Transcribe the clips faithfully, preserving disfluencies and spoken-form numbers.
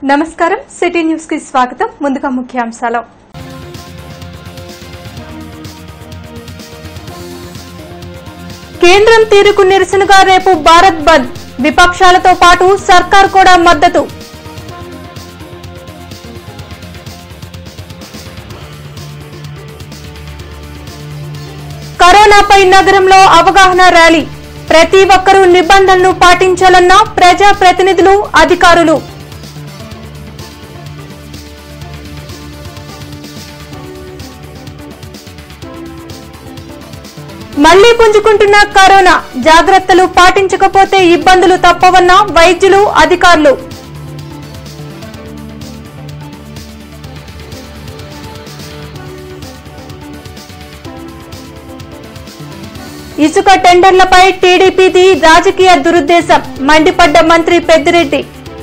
నమస్కారం city news కి స్వాగతం ముందుగా ముఖ్యాంశాలు కేంద్రం తీరుకు నిరసనగా రేపు భారత్ బంద్ విపక్షాలతో పాటు సర్కార్ కూడా మద్దతు కరోనాపై నగరంలో అవగాహన ర్యాలీ ప్రతి ఒక్కరూ నిబంధనలు పాటించాలన్న ప్రజా ప్రతినిధులు అధికారులు మళ్లీ పుంజుకుంటున్న కరోనా జాగ్రత్తలు పాటించకపోతే ఇబ్బందులు తప్పవన్న వైద్యులు అధికారులు ఇసుక టెండర్లపై టీడీపీది రాజకీయ దురుద్దేశం మండిపడ్డ మంత్రి పెద్దిరెడ్డి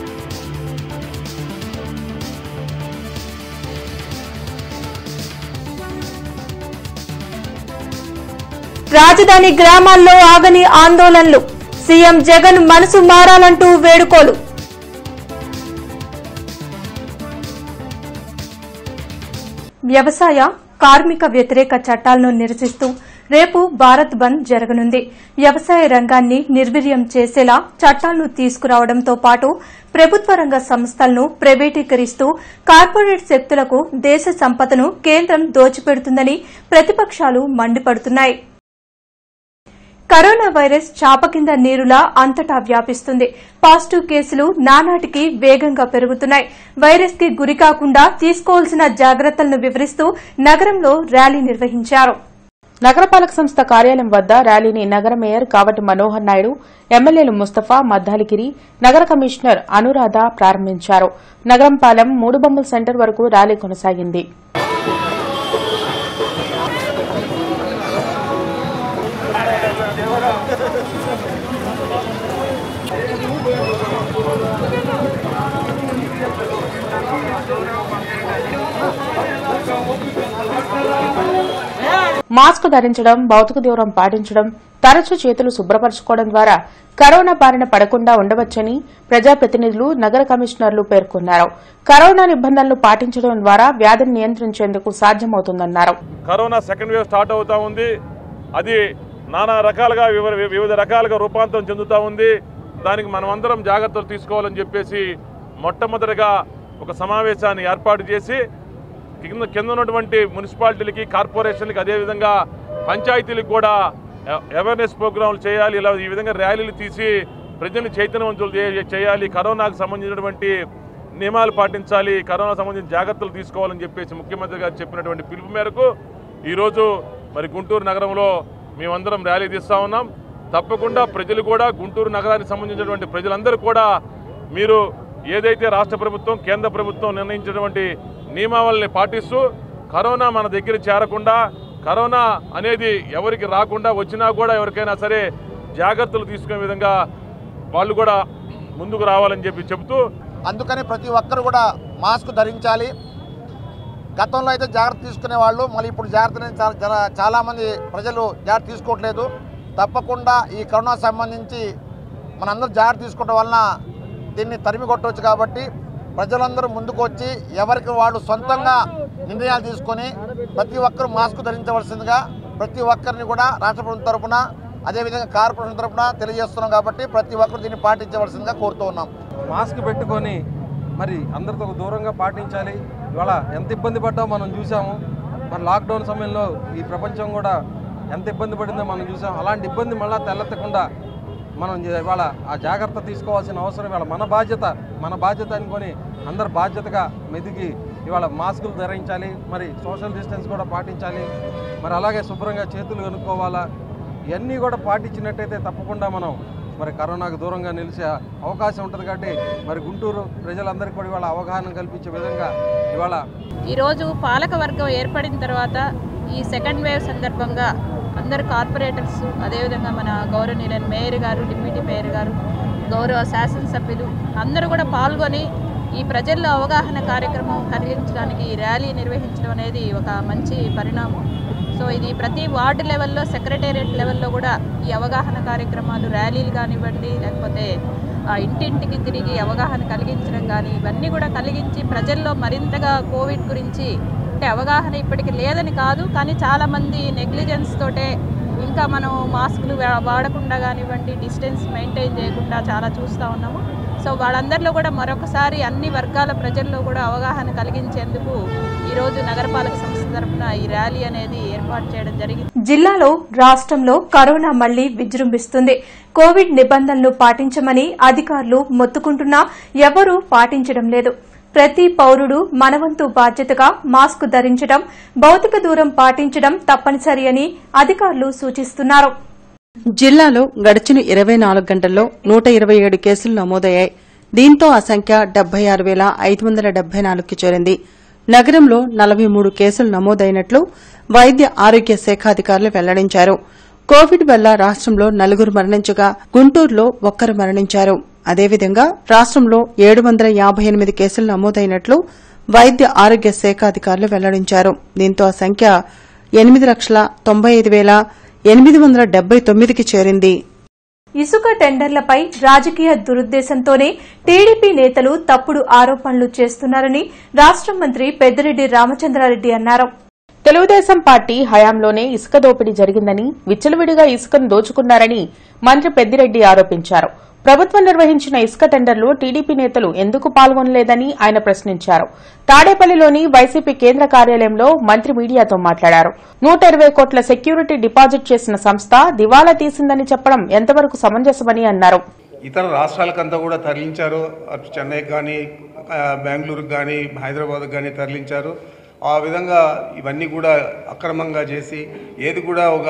రాజధాని గ్రామాల్లో ఆగని ఆందోళనలు సీఎం జగన్ మనసు మారాలంటూ వేడుకోలు వ్యవసాయ కార్మిక వ్యతిరేక చట్టాలను నిరసిస్తూ రేపు భారత్ బంద్ జరగనుంది వ్యవసాయ రంగాన్ని నిర్వీర్యం చేసేలా చట్టాలను తీసుకురావడంతో పాటు ప్రభుత్వ రంగ సంస్థలను ప్రైవేటీకరిస్తూ కార్పొరేట్ శక్తులకు దేశ సంపదను కేంద్రం దోచిపెడుతుందని ప్రతిపక్షాలు మండిపడుతున్నాయి. కరోనా వైరస్ చాప కింద నీరులా అంతటా వ్యాపిస్తుంది. పాజిటివ్ కేసులు నానాటికి వేగంగా పెరుగుతున్నాయి. వైరస్ కి గురికాకుండా తీసుకోవాల్సిన జాగ్రత్తలను వివరిస్తూ నగరంలో ర్యాలీ నిర్వహించారు. నగరపాలక సంస్థ కార్యాలయం వద్ద ర్యాలీని నగర మేయర్ కావటి మనోహర్ నాయుడు, ఎమ్మెల్యేలు ముస్తఫా, మద్దాలిగిరి, నగర కమిషనర్ అనురాధ ప్రారంభించారు. నగరంపాలెం మూడు బొమ్మల సెంటర్ వరకు ర్యాలీ కొనసాగింది. మాస్క్ ధరించడం, భౌతిక దూరం పాటించడం, తరచూ చేతులు శుభ్రపరచుకోవడం ద్వారా కరోనా బారిన పడకుండా ఉండవచ్చని ప్రజాప్రతినిధులు, నగర కమిషనర్లు పేర్కొన్నారు. కరోనా నిబంధనలు పాటించడం ద్వారా వ్యాధిని నియంత్రించేందుకు సాధ్యమవుతుందన్నారు. కరోనా సెకండ్ వేవ్ స్టార్ట్ అవుతా ఉంది. అది నానా రకాలుగా వివిధ రకాలుగా రూపాంతరం చెందుతా ఉంది. దానికి మనమందరం జాగ్రత్తలు తీసుకోవాలని చెప్పేసి మొట్టమొదటిగా ఒక సమావేశాన్ని ఏర్పాటు చేసి కింద కింద ఉన్నటువంటి మున్సిపాలిటీలకి, కార్పొరేషన్లకి, అదేవిధంగా పంచాయతీలకు కూడా అవేర్నెస్ ప్రోగ్రాంలు చేయాలి. ఇలా ఈ విధంగా ర్యాలీలు తీసి ప్రజల్ని చైతన్యవంతులు చేయాలి. కరోనాకు సంబంధించినటువంటి నియమాలు పాటించాలి, కరోనా సంబంధించిన జాగ్రత్తలు తీసుకోవాలని చెప్పేసి ముఖ్యమంత్రి గారు చెప్పినటువంటి పిలుపు మేరకు ఈరోజు మరి గుంటూరు నగరంలో మేమందరం ర్యాలీ తీస్తూ ఉన్నాం. తప్పకుండా ప్రజలు కూడా, గుంటూరు నగరానికి సంబంధించినటువంటి ప్రజలందరూ కూడా మీరు ఏదైతే రాష్ట్ర ప్రభుత్వం, కేంద్ర ప్రభుత్వం నిర్ణయించినటువంటి నియమావళిని పాటిస్తూ కరోనా మన దగ్గర చేరకుండా, కరోనా అనేది ఎవరికి రాకుండా, వచ్చినా కూడా ఎవరికైనా సరే జాగ్రత్తలు తీసుకునే విధంగా వాళ్ళు కూడా ముందుకు రావాలని చెప్పి చెబుతూ, అందుకని ప్రతి ఒక్కరు కూడా మాస్క్ ధరించాలి. గతంలో అయితే జాగ్రత్త తీసుకునే వాళ్ళు, మళ్ళీ ఇప్పుడు జాగ్రత్త చాలామంది ప్రజలు జాగ్రత్త తీసుకోవట్లేదు. తప్పకుండా ఈ కరోనా సంబంధించి మనందరూ జాగ్రత్త తీసుకోవడం వలన దీన్ని తరిమి కొట్టవచ్చు. కాబట్టి ప్రజలందరూ ముందుకు వచ్చి ఎవరికి వాళ్ళు సొంతంగా నిర్ణయాలు తీసుకొని ప్రతి ఒక్కరూ మాస్క్ ధరించవలసిందిగా ప్రతి ఒక్కరిని కూడా రాష్ట్ర ప్రభుత్వం తరఫున, అదేవిధంగా కార్పొరేషన్ తరఫున తెలియజేస్తున్నాం. కాబట్టి ప్రతి ఒక్కరు దీన్ని పాటించవలసిందిగా కోరుతూ ఉన్నాం. మాస్క్ పెట్టుకొని మరి అందరితో దూరంగా పాటించాలి. ఇవాళ ఎంత ఇబ్బంది పడ్డామో మనం చూసాము. మరి లాక్డౌన్ సమయంలో ఈ ప్రపంచం కూడా ఎంత ఇబ్బంది పడిందో మనం చూసాం. అలాంటి ఇబ్బంది మళ్ళీ తెల్లెత్తకుండా మనం ఇవాళ ఆ జాగ్రత్త తీసుకోవాల్సిన అవసరం ఇవాళ మన బాధ్యత మన బాధ్యత అనుకొని అందరు బాధ్యతగా మెదిగి ఇవాళ మాస్కులు ధరించాలి. మరి సోషల్ డిస్టెన్స్ కూడా పాటించాలి. మరి అలాగే శుభ్రంగా చేతులు కనుక్కోవాలా. ఇవన్నీ కూడా పాటించినట్టయితే తప్పకుండా మనం మరి కరోనాకు దూరంగా నిలిచే అవకాశం ఉంటుంది. కాబట్టి మరి గుంటూరు ప్రజలందరికీ కూడా ఇవాళ అవగాహన కల్పించే విధంగా ఇవాళ ఈరోజు పాలక వర్గం ఏర్పడిన తర్వాత ఈ సెకండ్ వేవ్ సందర్భంగా అందరు కార్పొరేటర్స్, అదేవిధంగా మన గౌరవనీయులైన మేయర్ గారు, డిప్యూటీ మేయర్ గారు, గౌరవ శాసనసభ్యులు అందరూ కూడా పాల్గొని ఈ ప్రజల్లో అవగాహన కార్యక్రమం కలిగించడానికి ర్యాలీ నిర్వహించడం అనేది ఒక మంచి పరిణామం. సో ఇది ప్రతి వార్డు లెవెల్లో, సెక్రటేరియట్ లెవెల్లో కూడా ఈ అవగాహన కార్యక్రమాలు, ర్యాలీలు కానివ్వండి, లేకపోతే ఆ ఇంటింటికి తిరిగి అవగాహన కలిగించడం కానీ ఇవన్నీ కూడా కలిగించి ప్రజల్లో మరింతగా కోవిడ్ గురించి అంటే అవగాహన ఇప్పటికి లేదని కాదు, కానీ చాలామంది నెగ్లిజెన్స్ తోటే ఇంకా మనం మాస్కులు వాడకుండా కానివ్వండి, డిస్టెన్స్ మెయింటైన్ చేయకుండా చాలా చూస్తూ ఉన్నాము. సో వాళ్ళందరిలో కూడా మరొకసారి అన్ని వర్గాల ప్రజల్లో కూడా అవగాహన కలిగించేందుకు ఈరోజు నగరపాలక సంస్థ తరఫున ఈ ర్యాలీ అనేది ఏర్పాటు చేయడం జరిగింది. జిల్లాలో రాష్ట్రంలో కరోనా మళ్లీ విజృంభిస్తుంది. కోవిడ్ నిబంధనలు పాటించమని అధికారులు మొత్తుకుంటున్నా ఎవరూ పాటించడం లేదు. ప్రతి పౌరుడు మనవంతు బాధ్యతగా మాస్క్ ధరించడం, భౌతిక దూరం పాటించడం తప్పనిసరి అని అధికారులు సూచిస్తున్నారు. జిల్లాలో గడిచిన ఇరవై నాలుగు గంటల్లో నూట ఇరవై ఏడు కేసులు నమోదయ్యాయి. దీంతో ఆ సంఖ్య డెబ్బై ఆరు వేల ఐదు వందల డెబ్బై నాలుగుకి చేరింది. నగరంలో నలభై మూడు కేసులు నమోదైనట్లు వైద్య ఆరోగ్య శాఖ అధికారులు వెల్లడించారు. కోవిడ్ వల్ల రాష్ట్రంలో నలుగురు మరణించగా గుంటూరులో ఒక్కరు మరణించారు. అదేవిధంగా రాష్ట్రంలో ఏడు వందల యాబై ఎనిమిది కేసులు నమోదైనట్లు వైద్య ఆరోగ్య శాఖ అధికారులు వెల్లడించారు. దీంతో ఆ సంఖ్య ఎనిమిది లక్షల తొంభై ఐదు వేల ఎనిమిది వందల డెబ్బై తొమ్మిదికి చేరింది. ఇసుక టెండర్లపై రాజకీయ దురుద్దేశంతోనే టీడీపీ నేతలు తప్పుడు ఆరోపణలు చేస్తున్నారని రాష్ట మంత్రి పెద్దిరెడ్డి రామచంద్రారెడ్డి అన్నారు. తెలుగుదేశం పార్టీ హయాంలోనే ఇసుక దోపిడీ జరిగిందని, విచ్చలవిడిగా ఇసుకను దోచుకున్నారని మంత్రి పెద్దిరెడ్డి ఆరోపించారు. ప్రభుత్వం నిర్వహించిన ఇసుక టెండర్లో టీడీపీ నేతలు ఎందుకు పాల్గొనలేదని ఆయన ప్రశ్నించారు. తాడేపల్లిలోని వైసీపీ కేంద్ర కార్యాలయంలో మంత్రి మీడియాతో మాట్లాడారు. నూట ఇరవై కోట్ల సెక్యూరిటీ డిపాజిట్ చేసిన సంస్థ దివాలా తీసిందని చెప్పడం ఎంతవరకు సమంజసమని అన్నారు. ఇతర రాష్ట్రాలకంతా కూడా తరలించారు. అటు చెన్నైకి కానీ, బెంగళూరుకు కానీ, హైదరాబాద్కు కానీ తరలించారు. ఆ విధంగా ఇవన్నీ కూడా అక్రమంగా చేసి ఏది కూడా ఒక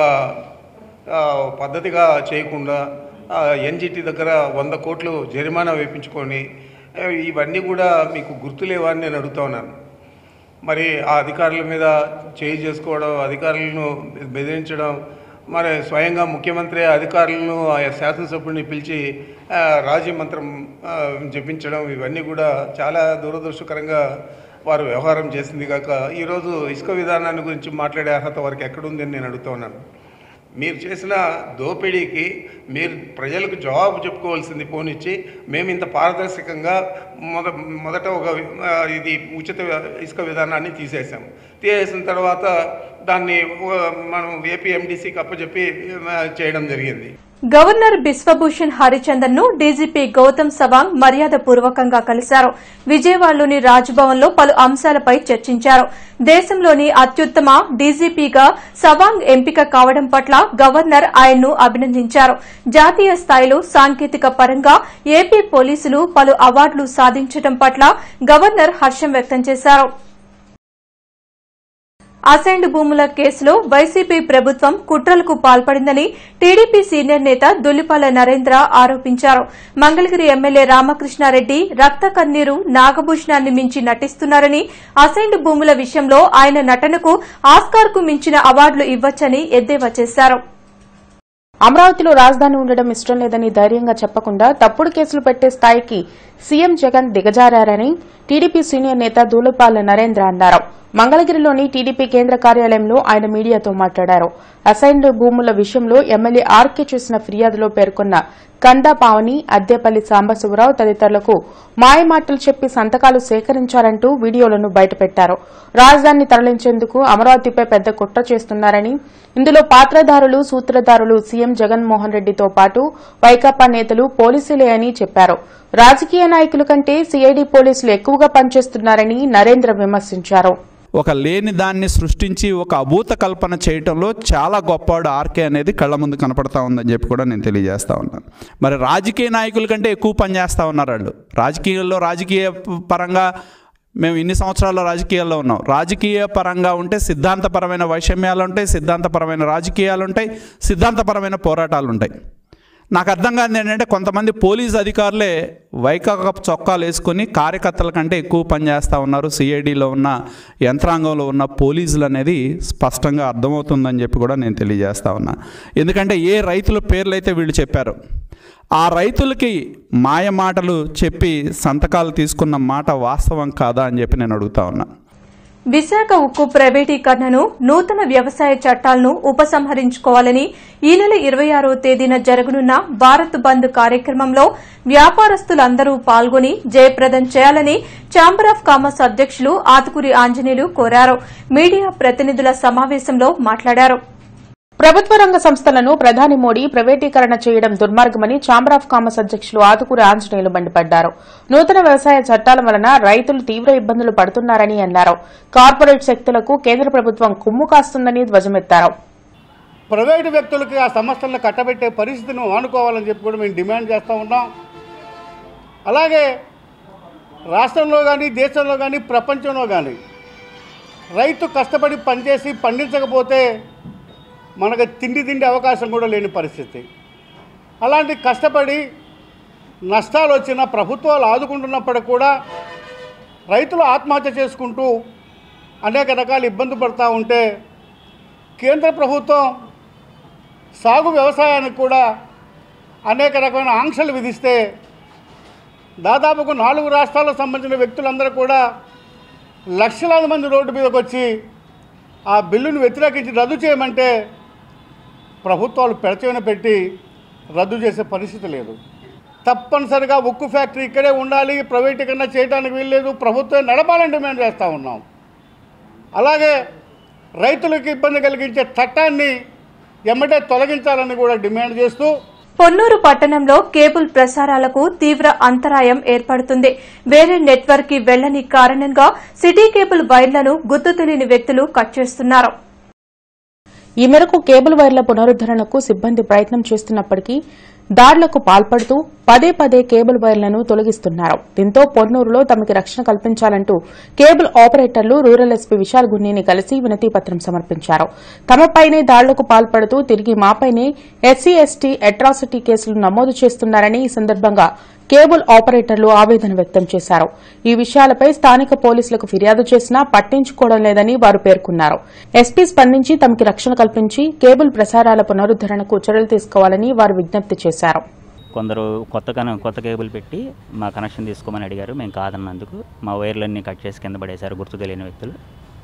పద్ధతిగా చేయకుండా ఎన్జిటి దగ్గర వంద కోట్లు జరిమానా వేయించుకొని ఇవన్నీ కూడా మీకు గుర్తులేవా అని నేను అడుగుతా ఉన్నాను. మరి ఆ అధికారుల మీద చేయి చేసుకోవడం, అధికారులను బెదిరించడం, మరి స్వయంగా ముఖ్యమంత్రి అధికారులను శాసనసభ్యుడిని పిలిచి రాజీ మంత్రం జపించడం, ఇవన్నీ కూడా చాలా దురదృష్టకరంగా వారు వ్యవహారం చేసింది కాక ఈరోజు ఇసుక విధానాన్ని గురించి మాట్లాడే అర్హత వారికి ఎక్కడుందని నేను అడుగుతా ఉన్నాను. మీరు చేసిన దోపిడీకి మీరు ప్రజలకు జవాబు చెప్పుకోవాల్సింది పోనిచ్చి మేము ఇంత పారదర్శకంగా మొద మొదట ఒక ఇది ఉచిత ఇసుక విధానాన్ని తీసేసాము. తీసేసిన తర్వాత దాన్ని మనం ఏపీఎండీసీకి అప్పచెప్పి చేయడం జరిగింది. గవర్నర్ బిశ్వభూషణ్ హరిచందన్ ను డీజీపీ గౌతమ్ సవాంగ్ మర్యాదపూర్వకంగా కలిశారు. విజయవాడలోని రాజ్భవన్లో పలు అంశాలపై చర్చించారు. దేశంలోని అత్యుత్తమ డీజీపీగా సవాంగ్ ఎంపిక కావడం పట్ల గవర్నర్ ఆయన్ను అభినందించారు. జాతీయ స్థాయిలో సాంకేతిక పరంగా ఏపీ పోలీసులు పలు అవార్డులు సాధించడం పట్ల గవర్నర్ హర్షం వ్యక్తం చేశారు. అసైన్డ్ భూముల కేసులో వైసీపీ ప్రభుత్వం కుట్రలకు పాల్పడిందని టీడీపీ సీనియర్ నేత దుల్లిపాల నరేంద్ర ఆరోపించారు. మంగళగిరి ఎమ్మెల్యే రామకృష్ణారెడ్డి రక్త కన్నీరు నాగభూషణాన్ని మించి నటిస్తున్నారని, అసైన్డ్ భూముల విషయంలో ఆయన నటనకు ఆస్కార్కు మించిన అవార్డులు ఇవ్వొచ్చని ఎద్దేవా చేశారు. అమరావతిలో రాజధాని ఉండడం ఇష్టం లేదని ధైర్యంగా చెప్పకుండా తప్పుడు కేసులు పెట్టే స్థాయికి సీఎం జగన్ దిగజారని టీడీపీ సీనియర్ నేత దూలపాల నరేంద్ర అన్నారు. మంగళగిరిలోని టీడీపీ కేంద్ర కార్యాలయంలో ఆయన మీడియాతో మాట్లాడారు. అసైన్డ్ భూముల విషయంలో ఎమ్మెల్యే ఆర్కే చేసిన ఫిర్యాదులో పేర్కొన్న కందా పావని, అద్దేపల్లి సాంబశివరావు తదితరులకు మాయమాటలు చెప్పి సంతకాలు సేకరించారంటూ వీడియోలను బయటపెట్టారు. రాజధానిని తరలించేందుకు అమరావతిపై పెద్ద కుట్ర చేస్తున్నారని, ఇందులో పాత్రధారులు, సూత్రధారులు సీఎం జగన్మోహన్ రెడ్డితో పాటు వైకాపా నేతలు, పోలీసులే అని చెప్పారు. రాజకీయ నాయకుల కంటే సీఐడీ పోలీసులు ఎక్కువగా పనిచేస్తున్నారని నరేంద్ర విమర్శించారు. ఒక లేని దాన్ని సృష్టించి ఒక అభూత కల్పన చేయటంలో చాలా గొప్పవాడు ఆర్కే అనేది కళ్ళ ముందు కనపడతా ఉందని చెప్పి కూడా నేను తెలియజేస్తా ఉన్నాను. మరి రాజకీయ నాయకుల కంటే ఎక్కువ పనిచేస్తూ ఉన్నారు వాళ్ళు. రాజకీయాల్లో రాజకీయ పరంగా మేము ఇన్ని సంవత్సరాల్లో రాజకీయాల్లో ఉన్నాం. రాజకీయ పరంగా ఉంటే సిద్ధాంతపరమైన వైషమ్యాలు ఉంటాయి, సిద్ధాంతపరమైన రాజకీయాలు ఉంటాయి, సిద్ధాంతపరమైన పోరాటాలు ఉంటాయి. నాకు అర్థం కాదు ఏంటంటే కొంతమంది పోలీసు అధికారులే వైకాపా చొక్కాలు వేసుకొని కార్యకర్తల కంటే ఎక్కువ పనిచేస్తూ ఉన్నారు. సిఐడిలో ఉన్న యంత్రాంగంలో ఉన్న పోలీసులు అనేది స్పష్టంగా అర్థమవుతుందని చెప్పి కూడా నేను తెలియజేస్తా ఉన్నా. ఎందుకంటే ఏ రైతుల పేర్లు అయితే వీళ్ళు చెప్పారు, ఆ రైతులకి మాయ మాటలు చెప్పి సంతకాలు తీసుకున్న మాట వాస్తవం కాదా అని చెప్పి నేను అడుగుతా ఉన్నా. విశాఖ ఉక్కు ప్రైవేటీకరణను నూతన వ్యవసాయ చట్టాలను ఉపసంహరించుకోవాలని ఈ నెల ఇరవై ఆరో తేదీన జరగనున్న భారత్ బంద్ కార్యక్రమంలో వ్యాపారస్తులందరూ పాల్గొని జయప్రదం చేయాలని ఛాంబర్ ఆఫ్ కామర్స్ అధ్యకులు ఆతుకూరి ఆంజనేయులు కోరారు. మీడియా ప్రతినిధుల సమావేశంలో మాట్లాడారు. ప్రభుత్వ రంగ సంస్థలను ప్రధాని మోడీ ప్రైవేటీకరణ చేయడం దుర్మార్గమని ఛాంబర్ ఆఫ్ కామర్స్ అధ్యకులు ఆతుకూరి ఆంజనేయులు మండిపడ్డారు. నూతన వ్యవసాయ చట్టాల వలన రైతులు తీవ్ర ఇబ్బందులు పడుతున్నారని అన్నారు. కార్పొరేట్ శక్తులకు కేంద్ర ప్రభుత్వం కుమ్ము కాస్తుందని ధ్వజమెత్తారు. ప్రైవేటు వ్యక్తులకి ఆ సంస్థలను కట్టబెట్టే పరిస్థితిని ఆనుకోవాలని చెప్పి కూడా మేము డిమాండ్ చేస్తూ ఉన్నాం. అలాగే రాష్ట్రంలో కానీ దేశంలో కానీ ప్రపంచంలో కానీ రైతు కష్టపడి పనిచేసి పండించకపోతే మనకు తిండి తిండి అవకాశం కూడా లేని పరిస్థితి. అలాంటి కష్టపడి నష్టాలు వచ్చిన ప్రభుత్వాలు ఆదుకుంటున్నప్పటికీ కూడా రైతులు ఆత్మహత్య చేసుకుంటూ అనేక రకాల ఇబ్బంది పడుతూ ఉంటే కేంద్ర ప్రభుత్వం సాగు వ్యవసాయానికి కూడా అనేక రకమైన ఆంక్షలు విధిస్తే దాదాపుకు నాలుగు రాష్ట్రాలకు సంబంధించిన వ్యక్తులందరూ కూడా లక్షలాది మంది రోడ్డు మీదకి వచ్చి ఆ బిల్లును వ్యతిరేకించి రద్దు చేయమంటే ప్రభుత్వాలు పెడచెవిన పెట్టి రద్దు చేసే పరిస్థితి లేదు. తప్పనిసరిగా ఉక్కు ఫ్యాక్టరీ ఇక్కడే ఉండాలి, ప్రైవేటీకరణ చేయడానికి వీల్లేదు, ప్రభుత్వం నడపాలని డిమాండ్ చేస్తూ ఉన్నాం. అలాగే రైతులకు ఇబ్బంది కలిగించే చట్టాన్ని ఎమ్మటే తొలగించాలని కూడా డిమాండ్ చేస్తూ పొన్నూరు పట్టణంలో కేబుల్ ప్రసారాలకు తీవ్ర అంతరాయం ఏర్పడుతుంది. వేరే నెట్వర్క్ కి వెళ్లని కారణంగా సిటీ కేబుల్ వైర్లను గుర్తు తెలియని వ్యక్తులు కట్ చేస్తున్నారు. ఈ మేరకు కేబుల్ వైర్ల పునరుద్దరణకు సిబ్బంది ప్రయత్నం చేస్తున్నప్పటికీ దాడులకు పాల్పడుతూ పదే పదే కేబుల్ వైర్లను తొలగిస్తున్నారు. దీంతో పొన్నూరులో తమకి రక్షణ కల్పించాలంటూ కేబుల్ ఆపరేటర్లు రూరల్ ఎస్పీ విశాల్ గున్నీని కలిసి వినతిపత్రం సమర్పించారు. తమపైనే దాడులకు పాల్పడుతూ తిరిగి మాపైనే ఎస్సీ ఎస్టీ అట్రాసిటీ కేసులు నమోదు చేస్తున్నారని ఈ సందర్భంగా కేబుల్ ఆపరేటర్లు ఆవేదన వ్యక్తం చేశారు. ఈ విషయాలపై స్థానిక పోలీసులకు ఫిర్యాదు చేసినా పట్టించుకోవడం లేదని వారు పేర్కొన్నారు. ఎస్పీ స్పందించి తమకి రక్షణ కల్పించి కేబుల్ ప్రసారాల పునరుద్దరణకు చర్యలు తీసుకోవాలని వారు విజ్ఞప్తి చేశారు. కొందరు కొత్త కొత్త కేబుల్ పెట్టి మా కనెక్షన్ తీసుకోమని అడిగారు. మేము కాదన్నందుకు మా వైర్లన్నీ కట్ చేసి కింద పడేశారు గుర్తు తెలియని వ్యక్తులు.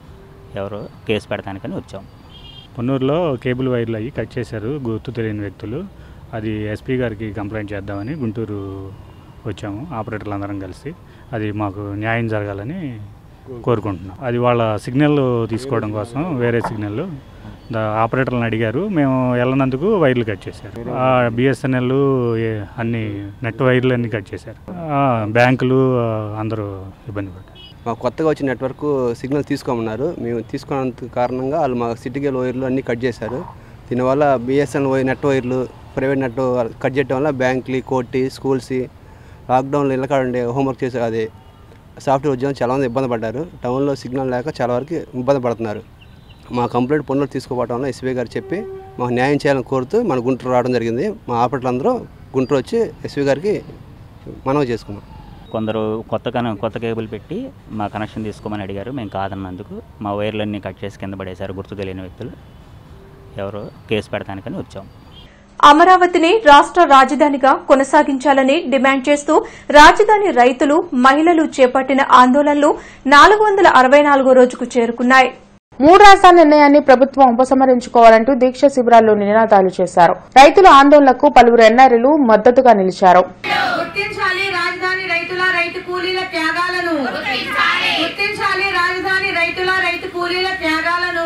ఎవరో కేసు పెడతానికని వచ్చాం. పొన్నూరులో కేబుల్ వైర్లు అయ్యి కట్ చేశారు గుర్తు తెలియని వ్యక్తులు. అది ఎస్పీ గారికి కంప్లైంట్ చేద్దామని గుంటూరు వచ్చాము ఆపరేటర్లు అందరం కలిసి. అది మాకు న్యాయం జరగాలని కోరుకుంటున్నాం. అది వాళ్ళ సిగ్నల్ తీసుకోవడం కోసం వేరే సిగ్నల్ ఆపరేటర్లను అడిగారు. మేము వెళ్ళనందుకు వైర్లు కట్ చేశారు. బిఎస్ఎన్ఎల్ అన్ని నెట్ వైర్లు అన్నీ కట్ చేశారు. బ్యాంకులు అందరూ ఇబ్బంది పడ్డారు. మాకు కొత్తగా వచ్చిన నెట్వర్క్ సిగ్నల్ తీసుకోమన్నారు. మేము తీసుకున్నంత కారణంగా వాళ్ళు మా సిటీకేబుల్ వైర్లు అన్నీ కట్ చేశారు. దీనివల్ల బిఎస్ఎన్ఎల్ వైర్ నెట్ వైర్లు ప్రైవేట్ నెట్ కట్ చేయడం వల్ల బ్యాంకులు కోర్టు స్కూల్స్ లాక్డౌన్లో ఇళ్ళకాడండి హోంవర్క్ చేసే అది సాఫ్ట్వేర్ ఉద్యోగం చాలామంది ఇబ్బంది పడ్డారు. టౌన్లో సిగ్నల్ లేక చాలా వరకు ఇబ్బంది పడుతున్నారు. మా కంప్లైంట్ పొన్నులు తీసుకోవడం వల్ల ఎస్పీ గారు చెప్పి మాకు న్యాయం చేయాలని కోరుతూ మన గుంటూరు రావడం జరిగింది. మా ఆపరేటర్లు అందరూ గుంటూరు వచ్చి ఎస్పీ గారికి మనవి చేసుకున్నాం. కొందరు కొత్త కొత్త కేబుల్ పెట్టి మా కనెక్షన్ తీసుకోమని అడిగారు. మేము కాదన్నందుకు మా వైర్లన్నీ కట్ చేసి కింద పడేశారు గుర్తు తెలియని వ్యక్తులు. ఎవరో కేసు పెడతానికని వచ్చాం. అమరావతిని రాష్ట్ర రాజధానిగా కొనసాగించాలని డిమాండ్ చేస్తూ రాజధాని రైతులు మహిళలు చేపట్టిన ఆందోళనలు నాలుగు వందల అరవై నాలుగో రోజుకు చేరుకున్నాయి. మూడు రాష్ట్రాల నిర్ణయాన్ని ప్రభుత్వం ఉపసంహరించుకోవాలంటూ దీక్ష శిబిరాల్లో నినాదాలు చేశారు. రైతుల ఆందోళనకు పలువురు ఎన్ఆర్ఐలు మద్దతుగా నిలిచారు. గుర్తించాలి రాజధాని రైతుల రైతు కూలీల త్యాగాలను, గుర్తించాలి రాజధాని రైతుల రైతు కూలీల త్యాగాలను.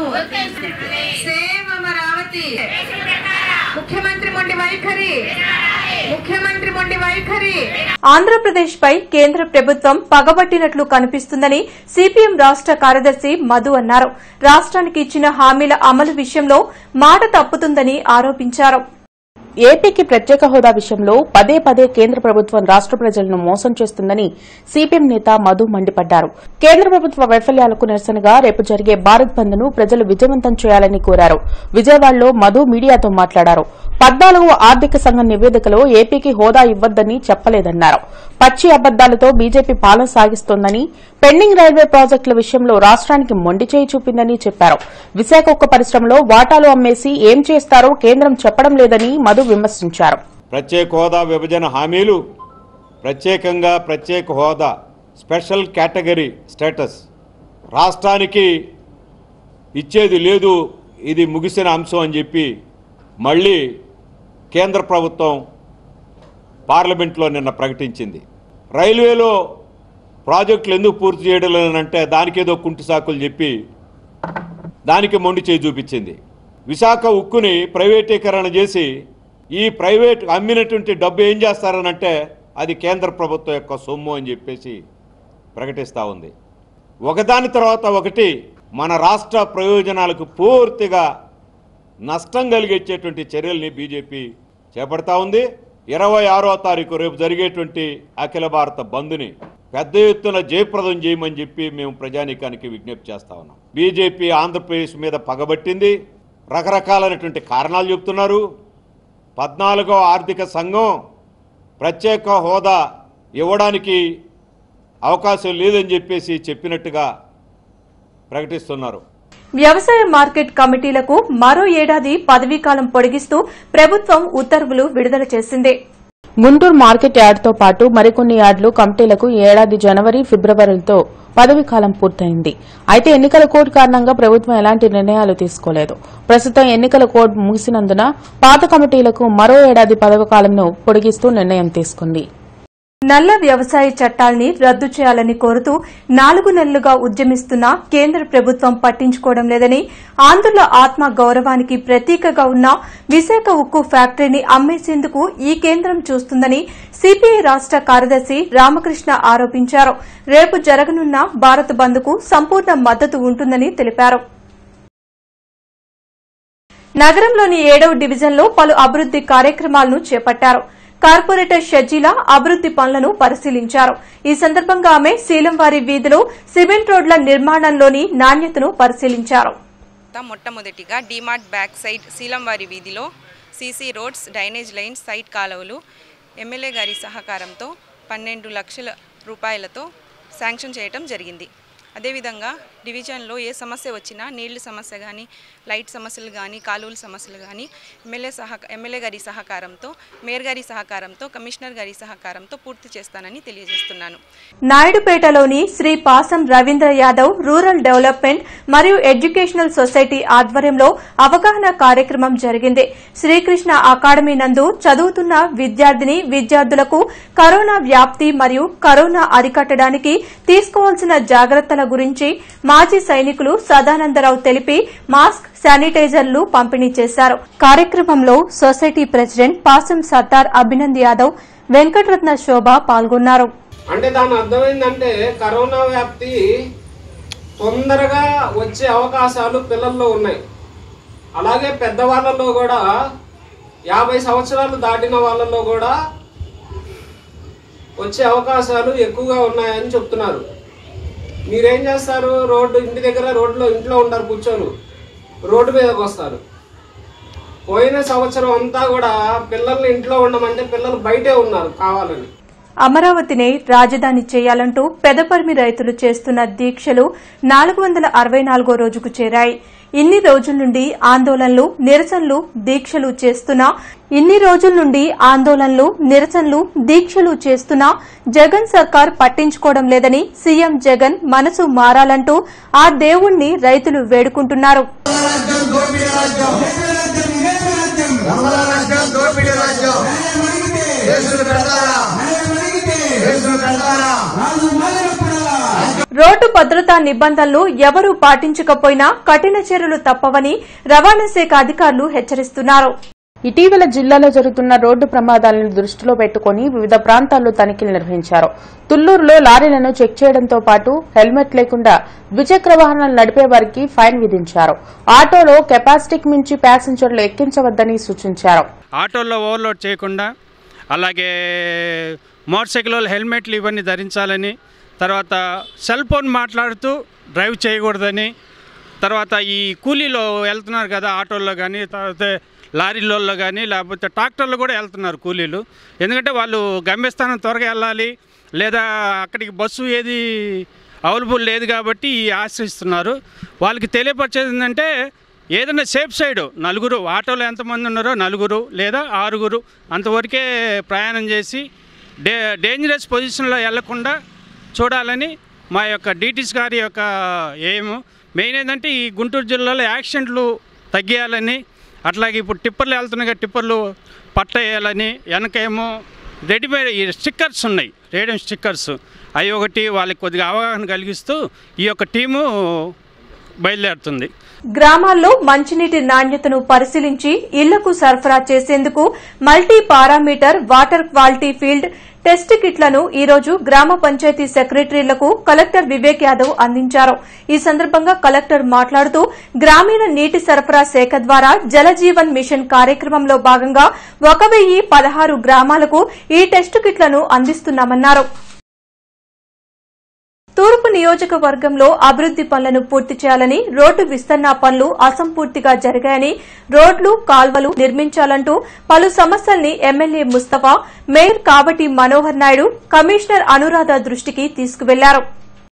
సేవ్ అమరావతి. ముఖ్యమంత్రి మొండి వైఖరి, ముఖ్యమంత్రి మొండి వైఖరి. ఆంధ్రప్రదేశ్ పై కేంద్ర ప్రభుత్వం పగబట్టినట్లు కనిపిస్తుందని సిపిఎం రాష్ట్ర కార్యదర్శి మధు అన్నారు. రాష్ట్రానికి ఇచ్చిన హామీల అమలు విషయంలో మాట తప్పుతుందని ఆరోపించారు. ఏపీకి ప్రత్యేక హోదా విషయంలో పదే పదే కేంద్ర ప్రభుత్వం రాష్ట్ర ప్రజలను మోసం చేస్తుందని సిపిఎం నేత మధు మండిపడ్డారు. కేంద్ర ప్రభుత్వ వైఫల్యాలకు నిరసనగా రేపు జరిగే భారత్ బంద్ ను ప్రజలు విజయవంతం చేయాలని కోరారు. విజయవాడలో మధు మీడియాతో మాట్లాడారు. పద్నాలుగు ఆర్థిక సంఘం నివేదికలో ఏపీకి హోదా ఇవ్వొద్దని చెప్పలేదన్నారు. పచ్చి అబద్దాలతో బీజేపీ పాలన సాగిస్తోందని, పెండింగ్ రైల్వే ప్రాజెక్టుల విషయంలో రాష్ట్రానికి మొండి చేయి చూపిందని చెప్పారు. విశాఖ ఉక్కు పరిశ్రమలో వాటాలు అమ్మేసి ఏం చేస్తారో కేంద్రం చెప్పడం లేదని మధు విమర్శించారు. ప్రత్యేక హోదా విభజన హామీలు, ప్రత్యేకంగా ప్రత్యేక హోదా స్పెషల్ కేటగిరీ స్టేటస్ రాష్ట్రానికి ఇచ్చేది లేదు, ఇది ముగిసిన అంశం అని చెప్పి మళ్ళీ కేంద్ర ప్రభుత్వం పార్లమెంట్లో నిన్న ప్రకటించింది. రైల్వేలో ప్రాజెక్టులు ఎందుకు పూర్తి చేయడం లేదంటే దానికేదో కుంటి సాకులు చెప్పి దానికి మొండి చేయి చూపించింది. విశాఖ ఉక్కుని ప్రైవేటీకరణ చేసి ఈ ప్రైవేట్ అమ్మినటువంటి డబ్బు ఏం చేస్తారనంటే అది కేంద్ర ప్రభుత్వం యొక్క సొమ్ము అని చెప్పేసి ప్రకటిస్తూ ఉంది. ఒకదాని తర్వాత ఒకటి మన రాష్ట్ర ప్రయోజనాలకు పూర్తిగా నష్టం కలిగించేటువంటి చర్యల్ని బీజేపీ చేపడతా ఉంది. ఇరవై ఆరో తారీఖు రేపు జరిగేటువంటి అఖిల భారత బంద్ని పెద్ద ఎత్తున జయప్రదం చేయమని చెప్పి మేము ప్రజానీకానికి విజ్ఞప్తి చేస్తా ఉన్నాం. బీజేపీ ఆంధ్రప్రదేశ్ మీద పగబట్టింది, రకరకాలైనటువంటి కారణాలు చెప్తున్నారు. పద్నాలుగో ఆర్థిక సంఘం ప్రత్యేక హోదా ఇవ్వడానికి అవకాశం లేదని చెప్పేసి చెప్పినట్టుగా ప్రకటిస్తున్నారు. వ్యవసాయ మార్కెట్ కమిటీలకు మరో ఏడాది పదవీకాలం పొడిగిస్తూ ప్రభుత్వం ఉత్తర్వులు విడుదల చేసింది. గుంటూరు మార్కెట్ యార్డ్తో పాటు మరికొన్ని యార్డులు కమిటీలకు ఏడాది జనవరి ఫిబ్రవరితో పదవీకాలం పూర్తయింది. అయితే ఎన్నికల కోడ్ కారణంగా ప్రభుత్వం ఎలాంటి నిర్ణయాలు తీసుకోలేదు. ప్రస్తుతం ఎన్నికల కోడ్ ముగిసినందున పాత కమిటీలకు మరో ఏడాది పదవీకాలంను పొడిగిస్తూ నిర్ణయం తీసుకుంది. నల్ల వ్యవసాయ చట్టాల్ని రద్దు చేయాలని కోరుతూ నాలుగు నెలలుగా ఉద్యమిస్తున్న కేంద్ర ప్రభుత్వం పట్టించుకోవడం లేదని, ఆంధ్రుల ఆత్మ గౌరవానికి ప్రతీకగా ఉన్న విశాఖ ఉక్కు ఫ్యాక్టరీని అమ్మేసేందుకు ఈ కేంద్రం చూస్తుందని సిపిఐ రాష్ట కార్యదర్శి రామకృష్ణ ఆరోపించారు. రేపు జరగనున్న భారత్ బంద్కు సంపూర్ణ మద్దతు ఉంటుందని తెలిపారు. నగరంలోని ఏడవ డివిజన్లో పలు అభివృద్ది కార్యక్రమాలను చేపట్టారు. కార్పొరేటర్ షజీలా అభివృద్ది పనులను పరిశీలించారు. ఈ సందర్భంగా ఆమె శీలంవారి వీధిలో సిమెంట్ రోడ్ల నిర్మాణంలోని నాణ్యతను పరిశీలించారు. మొట్టమొదటిగా డీమార్ట్ బ్యాక్ సైడ్ శీలంవారి వీధిలో CC roads, drainage lines, side కాలువలు ఎమ్మెల్యే గారి సహకారంతో పన్నెండు లక్షల రూపాయలతో శాంక్షన్ చేయడం జరిగింది. అదేవిధంగా డివిజన్లో ఏ సమస్య వచ్చినా నీళ్ల సమస్య కానీ, లైట్ సమస్యలు కానీ, కాలువల సమస్యలు కానీ ఎమ్మెల్యే సహ ఎమ్మెల్యే గారి సహకారంతో, మేయర్ గారి సహకారంతో, కమిషనర్ గారి సహకారంతో పూర్తి చేస్తానని తెలియజేస్తున్నాను. నాయుడుపేటలోని శ్రీ పాసం రవీంద్ర యాదవ్ రూరల్ డెవలప్మెంట్ మరియు ఎడ్యుకేషనల్ సొసైటీ ఆధ్వర్యంలో అవగాహన కార్యక్రమం జరిగింది. శ్రీకృష్ణ అకాడమీ నందు చదువుతున్న విద్యార్థిని విద్యార్థులకు కరోనా వ్యాప్తి మరియు కరోనా అరికట్టడానికి తీసుకోవాల్సిన జాగ్రత్తల గురించి మాజీ సైనికులు సదానందరావు తెలిపి మాస్క్, శానిటైజర్లు పంపిణీ చేశారు. కార్యక్రమంలో సొసైటీ ప్రెసిడెంట్ పాసం సత్తార్ అభినంద్ యాదవ్, వెంకటరత్న శోభ పాల్గొన్నారు. అంటే దాని అర్థం ఏంటంటే కరోనా వ్యాప్తి తొందరగా వచ్చే అవకాశాలు పిల్లల్లో ఉన్నాయి. అలాగే పెద్దవాళ్లలో కూడా యాభై సంవత్సరాలు దాటిన వాళ్ళలో కూడా వచ్చే అవకాశాలు ఎక్కువగా ఉన్నాయని చెప్తున్నారు. మీరేం చేస్తారు? రోడ్డు ఇంటి దగ్గర రోడ్లో ఇంట్లో ఉంటారు, కూర్చొని రోడ్డు మీదకి వస్తారు. పోయిన సంవత్సరం అంతా కూడా పిల్లల్ని ఇంట్లో ఉండమంటే పిల్లలు బయటే ఉన్నారు కావాలని. అమరావతిని రాజధాని చేయాలంటూ పెదపర్మి రైతులు చేస్తున్న దీక్షలు నాలుగు వందల అరవై నాలుగో రోజుకు చేరాయి. ఇన్ని రోజుల నుండి ఆందోళనలు, నిరసనలు, దీక్షలు చేస్తున్నా ఇన్ని రోజుల నుండి ఆందోళనలు, నిరసనలు, దీక్షలు చేస్తున్నా జగన్ సర్కార్ పట్టించుకోవడం లేదని సీఎం జగన్ మనసు మారాలంటూ ఆ దేవుణ్ణి రైతులు వేడుకుంటున్నారు. రోడ్డు భద్రతా నిబంధనలు ఎవరూ పాటించకపోయినా కఠిన చర్యలు తప్పవని రవాణా శాఖ అధికారులు హెచ్చరిస్తున్నారు. ఇటీవల జిల్లాలో జరుగుతున్న రోడ్డు ప్రమాదాలను దృష్టిలో పెట్టుకుని వివిధ ప్రాంతాల్లో తనిఖీలు నిర్వహించారు. తుళ్లూరులో లారీలను చెక్ చేయడంతో పాటు హెల్మెట్ లేకుండా ద్విచక్ర వాహనాలు నడిపే వారికి ఫైన్ విధించారు. ఆటోలో కెపాసిటీకి మించి ప్యాసింజర్లు ఎక్కించవద్దని సూచించారు. ఆటోల్లో ఓవర్లోడ్ చేయకుండా, అలాగే మోటార్ సైకిల్ వాళ్ళు హెల్మెట్లు ఇవన్నీ ధరించాలని, తర్వాత సెల్ ఫోన్ మాట్లాడుతూ డ్రైవ్ చేయకూడదని, తర్వాత ఈ కూలీలో వెళ్తున్నారు కదా ఆటోల్లో కానీ, తర్వాత లారీలలో కానీ, లేకపోతే ట్రాక్టర్లు కూడా వెళ్తున్నారు కూలీలు. ఎందుకంటే వాళ్ళు గమ్యస్థానం త్వరగా వెళ్ళాలి, లేదా అక్కడికి బస్సు ఏది అవైలబుల్ లేదు కాబట్టి ఆశ్రయిస్తున్నారు. వాళ్ళకి తెలియపరిచేది ఏంటంటే ఏదైనా సేఫ్ సైడ్ నలుగురు, ఆటోలో ఎంతమంది ఉన్నారో నలుగురు లేదా ఆరుగురు అంతవరకే ప్రయాణం చేసి డే డేంజరస్ పొజిషన్లో వెళ్లకుండా చూడాలని మా యొక్క డీటీస్ గారి యొక్క ఎయిమ్ మెయిన్ ఏంటంటే ఈ గుంటూరు జిల్లాలో యాక్సిడెంట్లు తగ్గియాలని, అట్లాగే ఇప్పుడు టిప్పర్లు వెళ్తున్నాయి టిప్పర్లు పట్టేయాలని, వెనకేమో రెడీమేడ్ ఈ స్టిక్కర్స్ ఉన్నాయి, రేడియం స్టిక్కర్స్, అవి ఒకటి వాళ్ళకి కొద్దిగా అవగాహన కలిగిస్తూ ఈ యొక్క టీము బయలుదేరుతుంది. గ్రామాల్లో మంచినీటి నాణ్యతను పరిశీలించి ఇళ్లకు సరఫరా చేసేందుకు multi parameter water quality field test కిట్లను ఈ రోజు గ్రామ పంచాయతీ సెక్రటరీలకు కలెక్టర్ వివేక్ యాదవ్ అందించారు. ఈ సందర్భంగా కలెక్టర్ మాట్లాడుతూ గ్రామీణ నీటి సరఫరా శాఖ ద్వారా జలజీవన్ మిషన్ కార్యక్రమంలో భాగంగా ఒక వెయ్యి పదహారు గ్రామాలకు ఈ టెస్ట్ కిట్లను అందిస్తున్నామన్నారు. తూర్పు నియోజకవర్గంలో అభివృద్ది పనులను పూర్తి చేయాలని, రోడ్డు విస్తరణ పనులు అసంపూర్తిగా జరిగాయని, రోడ్లు కాల్వలు నిర్మించాలంటూ పలు సమస్యల్ని MLA Mustafa, mayor Kavati Manohar Naidu, commissioner Anuradha దృష్టికి తీసుకువెళ్లారు.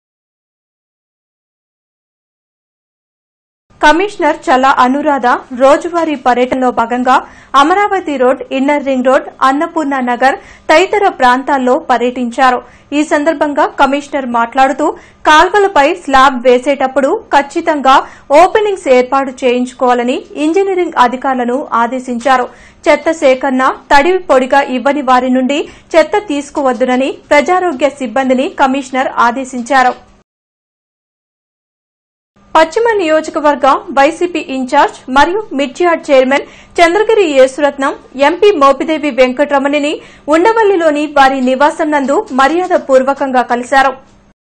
కమిషనర్ చల్లా అనురాధ రోజువారీ పర్యటనలో భాగంగా Amaravati road, inner ring road, Annapurna Nagar తదితర ప్రాంతాల్లో పర్యటించారు. ఈ సందర్భంగా కమిషనర్ మాట్లాడుతూ కాల్వలపై స్లాబ్ వేసేటప్పుడు ఖచ్చితంగా ఓపెనింగ్స్ ఏర్పాటు చేయించుకోవాలని ఇంజనీరింగ్ అధికారులను ఆదేశించారు. చెత్త సేకరణ తడివి పొడిగా ఇవ్వని వారి నుండి చెత్త తీసుకువద్దునని ప్రజారోగ్య సిబ్బందిని కమిషనర్ ఆదేశించారు. పశ్చిమ నియోజకవర్గం వైసీపీ ఇన్ఛార్జ్ మరియు మిర్చియాడ్ చైర్మన్ చంద్రగిరి యేసురత్నం ఎంపీ మోపిదేవి వెంకటరమణిని ఉండవల్లిలోని వారి నివాసం నందు మర్యాద పూర్వకంగా కలిశారు.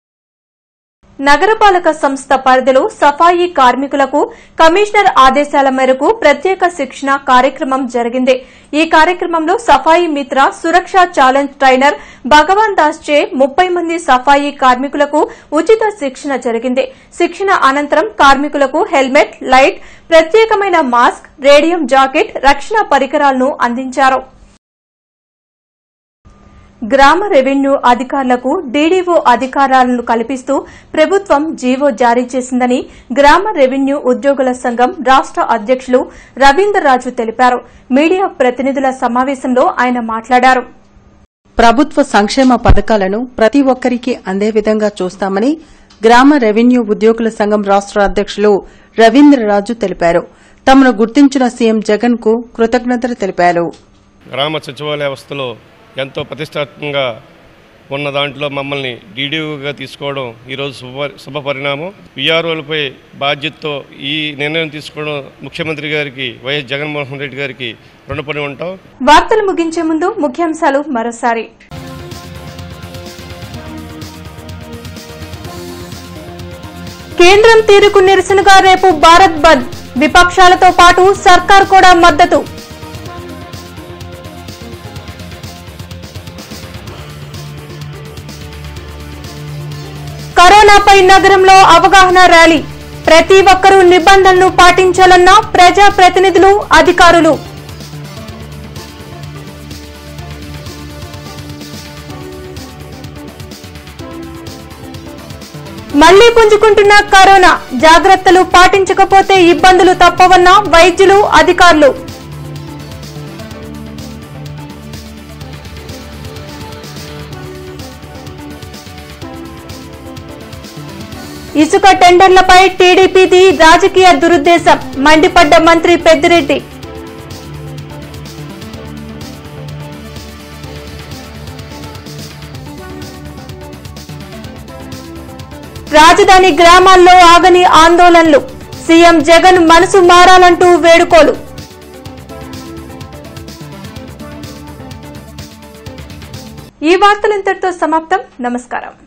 నగరపాలక సంస్థ పరిధిలో సఫాయి కార్మికులకు కమిషనర్ ఆదేశాల మేరకు ప్రత్యేక శిక్షణ కార్యక్రమం జరిగింది. ఈ కార్యక్రమంలో సఫాయి మిత్ర సురక్ష ఛాలెంజ్ ట్రైనర్ భగవాన్ దాస్ చే ముప్పై మంది సఫాయి కార్మికులకు ఉచిత శిక్షణ జరిగింది. శిక్షణ అనంతరం కార్మికులకు హెల్మెట్, లైట్, ప్రత్యేకమైన మాస్క్, రేడియం జాకెట్, రక్షణ పరికరాలను అందించారు. గ్రామ రెవెన్యూ అధికారులకు డీడీఓ అధికారాలను కల్పిస్తూ ప్రభుత్వం జీవో జారీ చేసిందని గ్రామ రెవెన్యూ ఉద్యోగుల సంఘం రాష్ట అధ్యకులు రవీంద్రరాజు తెలిపారు. మీడియా ప్రతినిధుల సమావేశంలో ఆయన మాట్లాడారు. ప్రభుత్వ సంక్షేమ పథకాలను ప్రతి ఒక్కరికి అందే విధంగా చూస్తామని గ్రామ రెవెన్యూ ఉద్యోగుల సంఘం రాష్ట అధ్యకులు రవీంద్రరాజు తెలిపారు. తమను గుర్తించిన సీఎం జగన్ కు కృతజ్ఞతలు తెలిపారు. గ్రామ సచివాలయ వ్యవస్థలో ఎంతో ప్రతిష్టాత్మకంగా ఉన్న దాంట్లో మమ్మల్ని డీడీఓగా తీసుకోవడం ఈరోజు శుభ శుభ పరిణామం. వీఆర్ఓలపై బాధ్యతతో ఈ నిర్ణయం తీసుకోవడం ముఖ్యమంత్రి గారికి వైఎస్ జగన్మోహన్ రెడ్డి గారికి రుణపడి ఉంటాం. వార్తలు ముగించే ముందు ముఖ్యాంశాలు మరోసారి. కేంద్రం తీరుకు నిరసనగా రేపు భారత్ బంద్, విపక్షాలతో పాటు సర్కార్ కూడా మద్దతు. కరోనాపై నగరంలో అవగాహన ర్యాలీ, ప్రతి ఒక్కరూ నిబంధనలు పాటించాలన్న ప్రజా ప్రతినిధులు, అధికారులు. మళ్లీ పుంజుకుంటున్న కరోనా, జాగ్రత్తలు పాటించకపోతే ఇబ్బందులు తప్పవన్న వైద్యులు, అధికారులు. ఇసుక టెండర్లపై టీడీపీది రాజకీయ దురుద్దేశం, మండిపడ్డ మంత్రి పెద్దిరెడ్డి. రాజధాని గ్రామాల్లో ఆగని ఆందోళనలు, సీఎం జగన్ మనసు మారాలంటూ వేడుకోలు. ఈ వార్తలు ఇంతటితో సమాప్తం. నమస్కారం.